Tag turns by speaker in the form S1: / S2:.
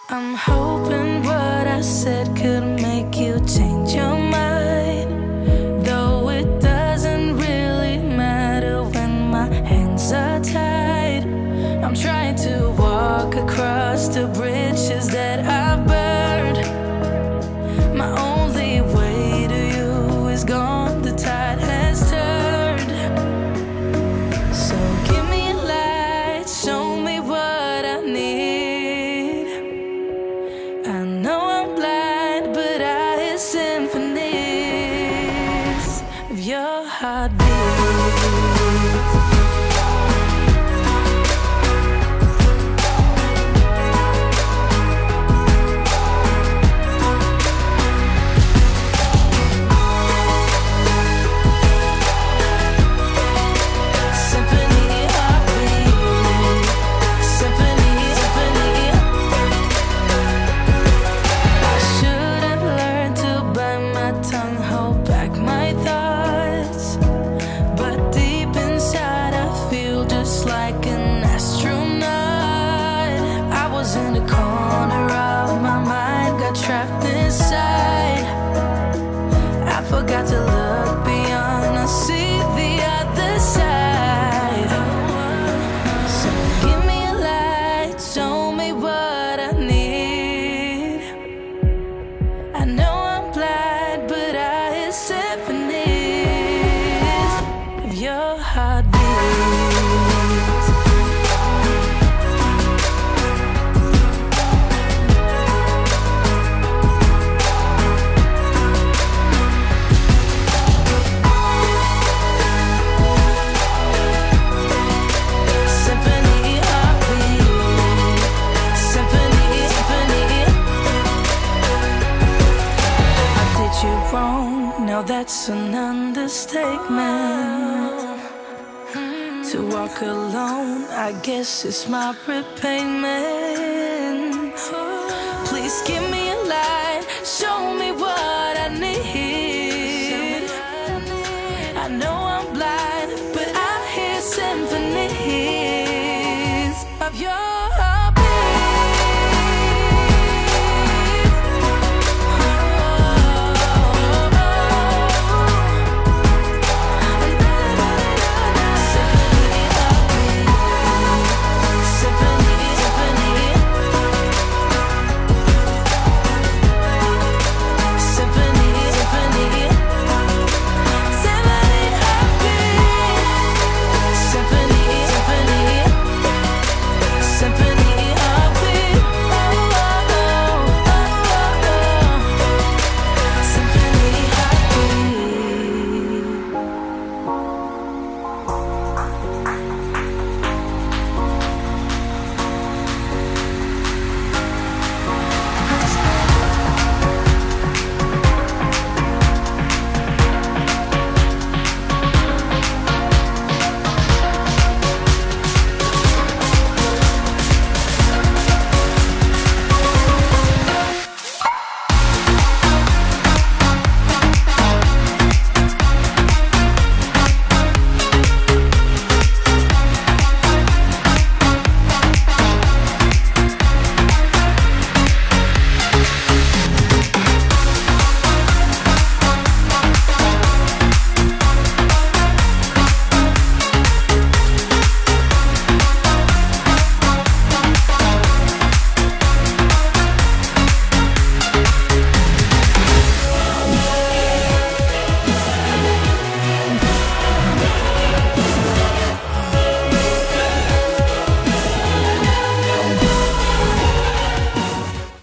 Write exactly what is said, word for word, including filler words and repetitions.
S1: I'm hoping what I said could make you change your mind, though it doesn't really matter when my hands are tied. I'm trying to walk across the bridges that I burned. My only way to you is gone, the tide has turned. So give me a light, show me what I need. I know I'm blind, but I hear symphonies of your heartbeat. Trapped inside, I forgot to look beyond, I see the other side. So give me a light, show me what I need. I know I'm blind, but I hear symphonies of your heartbeat. Now that's an understatement. To walk alone, I guess it's my repayment. Please give me a light, show me what I need. I know I'm blind, but I hear symphonies of your